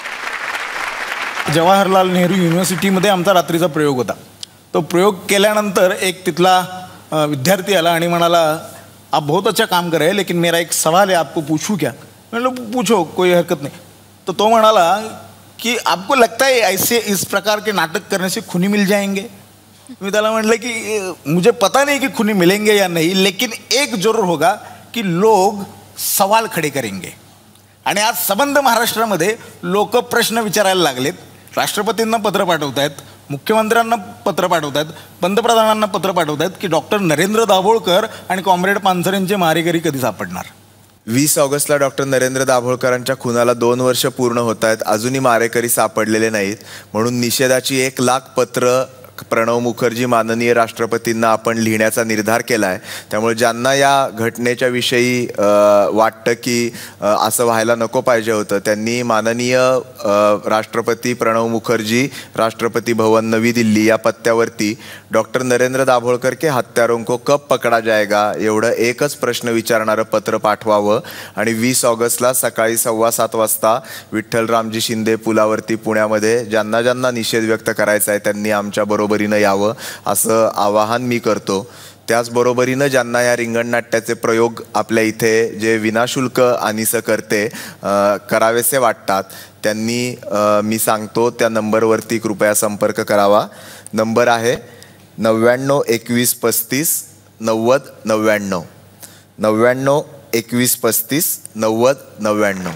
Speaker 19: जवाहरलाल नेहरू युनिव्हर्सिटीमध्ये आमचा रात्रीचा प्रयोग होता. तो प्रयोग केल्यानंतर एक तिथला विद्यार्थी आला आणि म्हणाला, आप बहुत अच्छा काम कर रहे हैं, लेकिन मेरा एक सवाल है, आपको पूछूं क्या? म्हणलं पूछो, कोई हरकत नाही. तर तो म्हणाला कि आपको लगता है ऐसे इस प्रकार के नाटक करने से खूनी मिल जाएंगे? मी त्याला म्हटलं की मुझे पता नहीं कि खूनी मिलेंगे या नहीं, लेकिन एक जरूर होगा कि लोग सवाल खडे करेंगे. आणि आज सबंध महाराष्ट्रामध्ये लोक प्रश्न विचारायला लागलेत. राष्ट्रपतींना पत्र पाठवत आहेत, मुख्यमंत्र्यांना पत्र पाठवत आहेत, पंतप्रधानांना पत्र पाठवत आहेत की डॉक्टर नरेंद्र दाभोळकर आणि कॉम्रेड पानसरेंचे मारेकरी कधी सापडणार.
Speaker 3: वीस ऑगस्टला डॉक्टर नरेंद्र दाभोळकरांच्या खुनाला दोन वर्ष पूर्ण होत आहेत, अजूनही मारेकरी सापडलेले नाहीत. म्हणून निषेधाची एक लाख पत्र प्रणव मुखर्जी माननीय राष्ट्रपतींना आपण लिहिण्याचा निर्धार केला आहे. त्यामुळे ज्यांना या घटनेच्या विषयी वाटतं की असं व्हायला नको पाहिजे होतं, त्यांनी माननीय राष्ट्रपती प्रणव मुखर्जी, राष्ट्रपती भवन नवी दिल्ली या पत्त्यावरती डॉक्टर नरेंद्र दाभोळकर के हत्यारों को कब पकडा जाएगा एवढं एकच प्रश्न विचारणारं पत्र पाठवावं आणि वीस ऑगस्टला सकाळी सव्वा सात वाजता विठ्ठलरामजी शिंदे पुलावरती पुण्यामध्ये ज्यांना ज्यांना निषेध व्यक्त करायचा आहे त्यांनी आमच्या बरोबरीनं यावं असं आवाहन मी करतो. त्याचबरोबरीनं ज्यांना या रिंगणनाट्याचे प्रयोग आपल्या इथे जे विनाशुल्क अनिस करते करावेसे वाटतात त्यांनी मी सांगतो त्या नंबरवरती कृपया संपर्क करावा. नंबर आहे नव्याण्णव एकवीस पस्तीस नव्वद नव्याण्णव नव्याण्णव एकवीस पस्तीस नव्वद नव्याण्णव.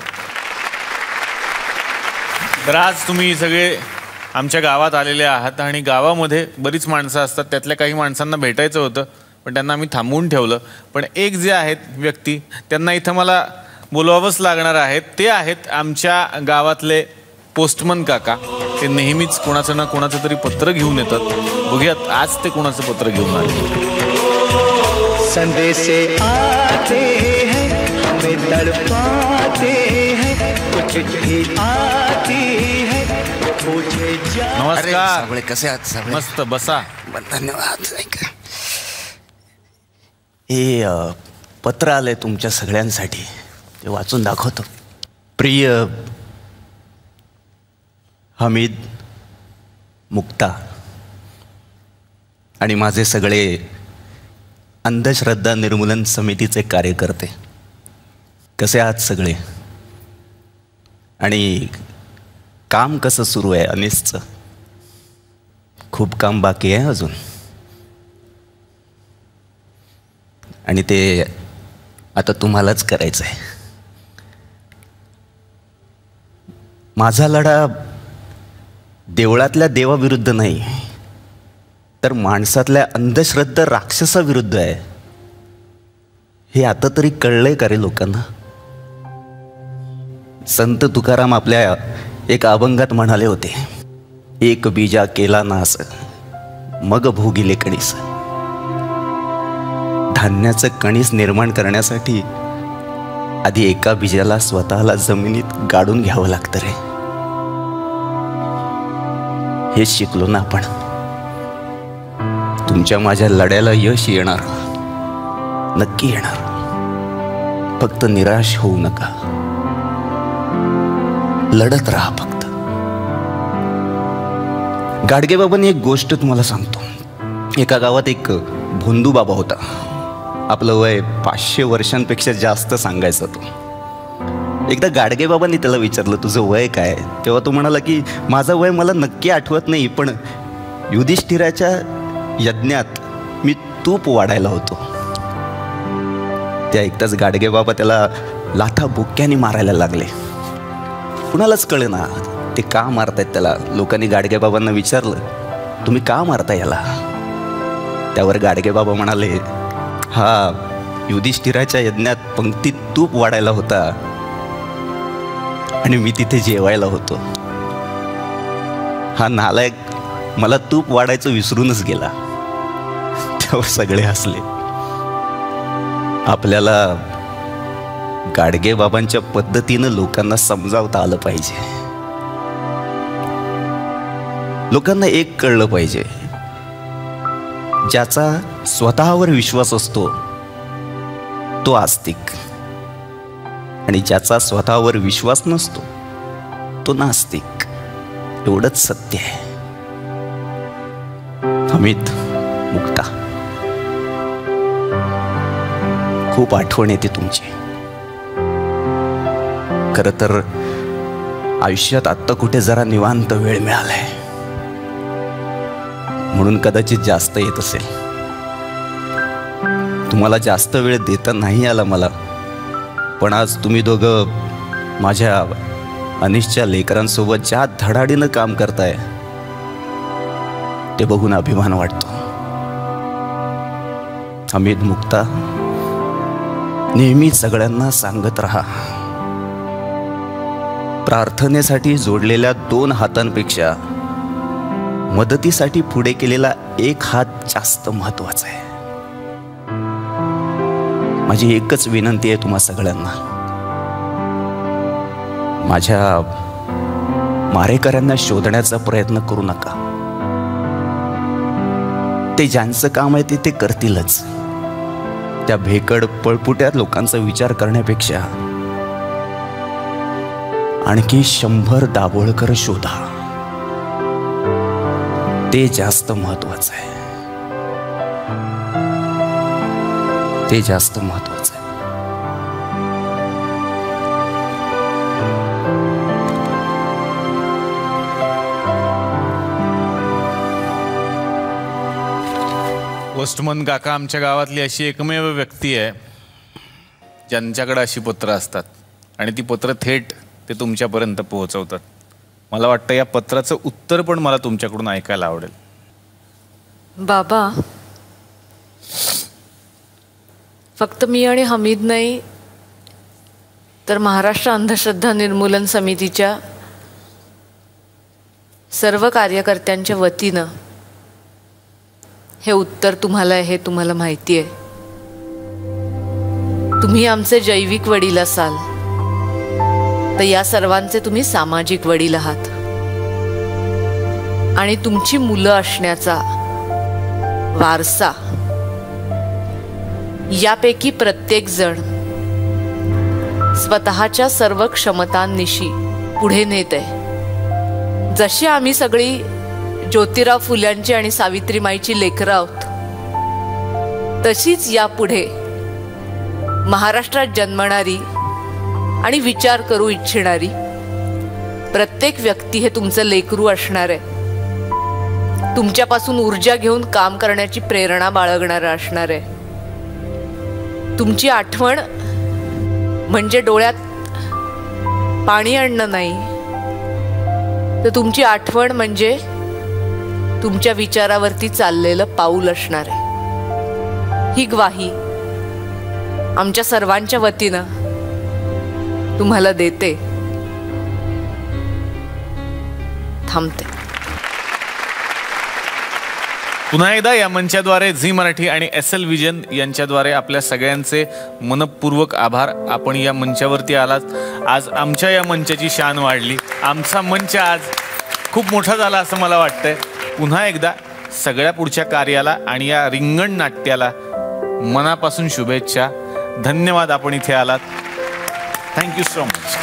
Speaker 2: तर आज तुम्ही सगळे आमच्या गावात आलेले आहात आणि गावामध्ये बरीच माणसं असतात. त्यातल्या काही माणसांना भेटायचं होतं पण त्यांना आम्ही थांबवून ठेवलं. पण एक जे आहेत व्यक्ती त्यांना इथं मला बोलवावंच लागणार आहेत. ते आहेत आमच्या गावातले पोस्टमन काका. ते नेहमीच कोणाचं ना कोणाचं तरी पत्र घेऊन येतात. बघूयात आज ते कोणाचं पत्र घेऊन आले.
Speaker 20: संदेशे आते हैं हमें तड़पाते हैं कुछ भी आती है मुझे जा.
Speaker 2: नमस्कार.
Speaker 21: कसे आहात सगळे?
Speaker 2: मस्त बसा.
Speaker 21: धन्यवाद. हे पत्र आलंय तुमच्या सगळ्यांसाठी, ते वाचून दाखवतो. प्रिय हमीद, मुक्ता आणि माझे सगळे अंधश्रद्धा निर्मूलन समितीचे कार्यकर्ते, कसे आहात सगळे? आणि काम कसं सुरू आहे अनिसचं? खूप काम बाकी आहे अजून आणि ते आता तुम्हालाच करायचं आहे. माझा लढा देवळातल्या देवाविरुद्ध नाही तर माणसातल्या अंधश्रद्धा राक्षसाविरुद्ध आहे. हे आता तरी कळलंय का रे लोकांना? संत तुकाराम आपल्या एक अभंगात म्हणाले होते, एक बीजा केला नास मग भोगिले कणीस. धान्याचं कणीस निर्माण करण्यासाठी आधी एका बीजाला स्वतःला जमिनीत गाडून घ्यावं लागतं रे. हेच शिकलो ना आपण. तुमच्या माझ्या लढ्याला यश येणार, नक्की येणार. फक्त निराश होऊ नका, लढत राहा फक्त. गाडगेबाबांनी एक गोष्ट तुम्हाला सांगतो. एका गावात एक भोंदू बाबा होता. आपलं वय पाचशे वर्षांपेक्षा जास्त सांगायचा तो. एकदा गाडगेबाबांनी त्याला विचारलं तुझं वय काय? तेव्हा तो म्हणाला की माझं वय मला नक्की आठवत नाही, पण युधिष्ठिराच्या यज्ञात मी तूप वाढायला होतो. त्या ऐकताच गाडगेबाबा त्याला लाथा बुक्क्याने मारायला लागले. कुणालाच कळे ना ते का मारतायत त्याला. लोकांनी गाडगेबाबांना विचारलं तुम्ही का मारता याला? त्यावर गाडगेबाबा म्हणाले हा युधिष्ठिराच्या यज्ञात पंक्तीत तूप वाढायला होता आणि मी तिथे जेवायला होतो. हा नालायक मला तूप वाढायचं विसरूनच गेला. त्यावर सगळे हसले. आपल्याला गाडगेबाबांच्या पद्धतीनं लोकांना समजावता आलं पाहिजे. लोकांना एक कळलं पाहिजे, ज्याचा स्वतःवर विश्वास असतो तो आस्तिक आणि ज्याचा स्वतःवर विश्वास नसतो तो नास्तिक. एवढंच सत्य आहे. हमीद, मुक्ता, खूप आठवण येते तुमची. खरं तर आयुष्यात आत्ता कुठे जरा निवांत वेळ मिळालाय म्हणून कदाचित जास्त येत असेल. तुम्हाला जास्त वेळ देता नाही आला मला, पण आज तुम्ही दोघं माझ्या अनिशच्या लेकरांसोबत ज्या धडाडीनं काम करताय ते बघून अभिमान वाटतो. अमित, मुक्ता, नेहमी सगळ्यांना सांगत राहा, प्रार्थनेसाठी जोडलेल्या दोन हातांपेक्षा मदतीसाठी पुढे केलेला एक हात जास्त महत्वाचा आहे. माझी एकच विनंती आहे तुम्हा सगळ्यांना, माझ्या मारेकऱ्यांना शोधण्याचा प्रयत्न करू नका. ते ज्यांचं काम आहे ते ते करतीलच. त्या भेकड पळपुट्या लोकांचा विचार करण्यापेक्षा आणखी शंभर दाभोळकर शोधा, ते जास्त महत्वाचं आहे. ते जास्त महत्वाचं आहे.
Speaker 2: पोस्टमन काका आमच्या गावातली अशी एकमेव व्यक्ती आहे ज्यांच्याकडे अशी पत्र असतात आणि ती पत्र थेट ते तुमच्यापर्यंत पोहोचवतात. मला वाटतं या पत्राचं उत्तर पण मला तुमच्याकडून ऐकायला आवडेल.
Speaker 4: बाबा, फक्त मी आणि हमीद नाही तर महाराष्ट्र अंधश्रद्धा निर्मूलन समितीच्या सर्व कार्यकर्त्यांच्या वतीनं हे उत्तर तुम्हाला आहे हे तुम्हाला माहिती आहे. तुम्ही आमचे जैविक वडील असाल तर या सर्वांचे तुम्ही सामाजिक वडील आहात आणि तुमची मुलं असण्याचा वारसा यापैकी प्रत्येक जण स्वतःच्या सर्व क्षमतांनिशी पुढे नेत आहे. जशी आम्ही सगळी ज्योतिराव फुल्यांची आणि सावित्रीमाईची लेकरं आहोत तशीच यापुढे महाराष्ट्रात जन्मणारी आणि विचार करू इच्छिणारी प्रत्येक व्यक्ती हे तुमचं लेकरू असणार आहे. तुमच्यापासून ऊर्जा घेऊन काम करण्याची प्रेरणा बाळगणारं असणार आहे. तुमची आठवण म्हणजे डोळ्यात पाणी आणणं नाही, तर तुमची आठवण म्हणजे तुमच्या विचारावरती चाललेलं पाऊल असणार आहे. ही ग्वाही आमच्या सर्वांच्या वतीनं तुम्हाला देते. थांबते.
Speaker 2: पुन्हा एकदा या मंचाद्वारे झी मराठी आणि एस एल विजन यांच्याद्वारे आपल्या सगळ्यांचे मनपूर्वक आभार. आपण या मंचावरती आलात, आज आमच्या या मंचाची शान वाढली. आमचा मंच आज खूप मोठा झाला असं मला वाटतंय. पुन्हा एकदा सगळ्या पुढच्या कार्याला आणि या रिंगण नाट्याला मनापासून शुभेच्छा. धन्यवाद आपण इथे आलात. Thank you so much.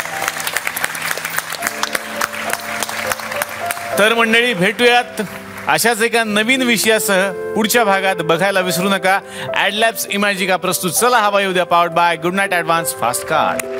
Speaker 2: तर मंडळी, भेटूयात अशाच एका नवीन विषयासह पुढच्या भागात. बघायला विसरू नका ॲडलॅब्स इमॅजिका प्रस्तुत चला हवा येऊ द्या, powered by Good Knight advance fast card.